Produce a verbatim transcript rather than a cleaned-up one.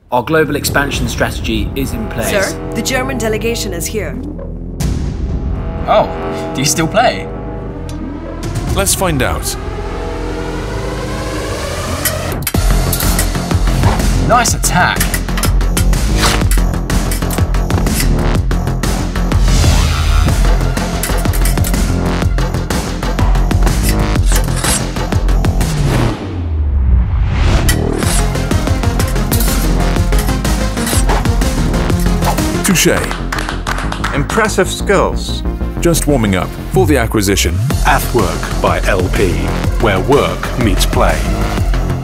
Our global expansion strategy is in place. Sir, the German delegation is here. Oh, do you still play? Let's find out. Nice attack. Touché. Impressive skills. Just warming up for the acquisition. Ath.Work by L P, where work meets play.